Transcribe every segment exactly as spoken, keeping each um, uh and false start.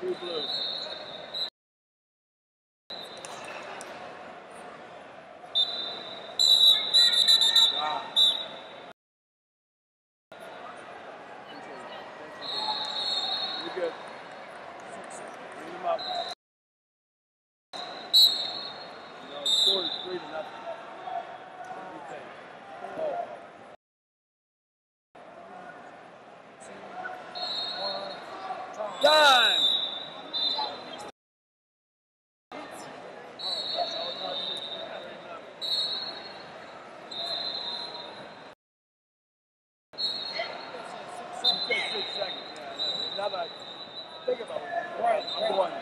Two blue. Wow. You're good. Bring them up. No, the score is three to nothing. What do you think? Oh. Time! Six seconds, yeah. Now that I think about it, right, I'm going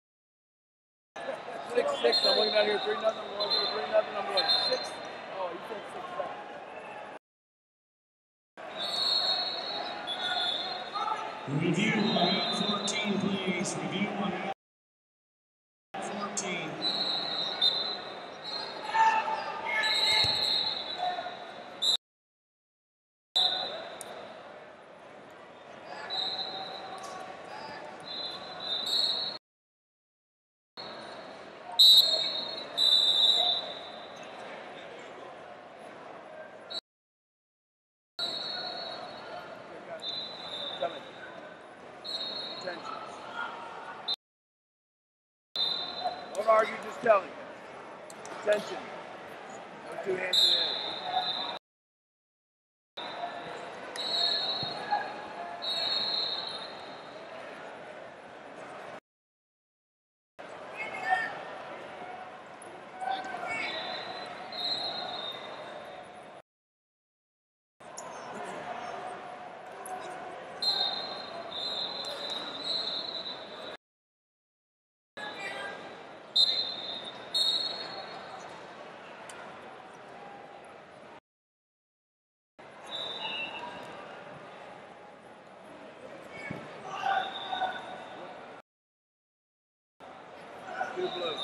six six. I'm looking out here three nothing. I'm going for three nothing. I'm going six. Oh, you said six seconds. Review on out fourteen, please. Review on out fourteen. Don't argue, just tell him. Attention. Put two hands in the air. Two blue.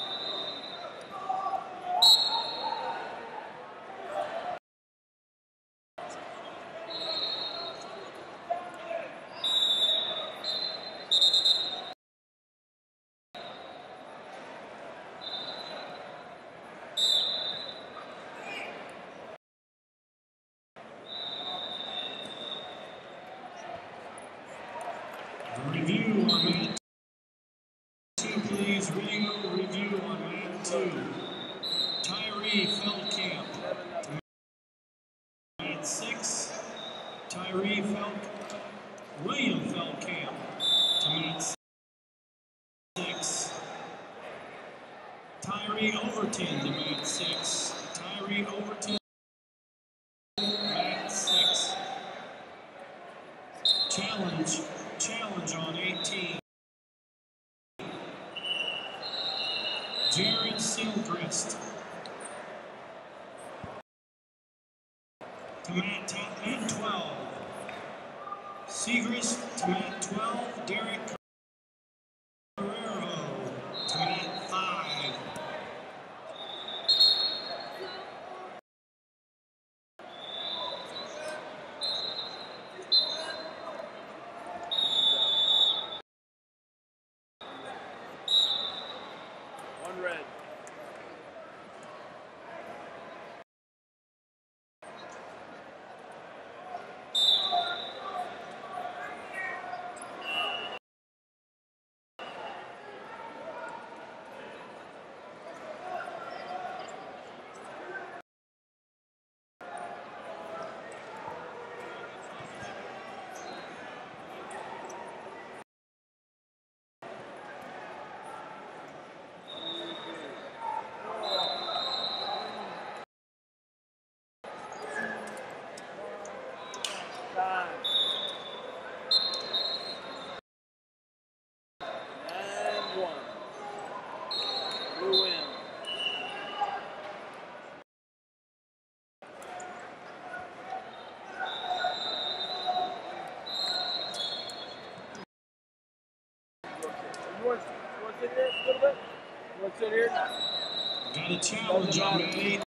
Review on mat two, please. Rio, review on mat two. Tyree Feldkamp to mat six. Tyree Felk, William Feldkamp to mat six. Tyree Overton to mat six. Tyree Overton, mat six. Challenge, challenge on eighteen. Jared Silgrist to mat, mat twelve. Segrist to mat twelve. Derek Carrero to mat five. One red. Time. And one. Blue win. You want to sit here a little bit? You want to sit here? Got a challenge on mat eight.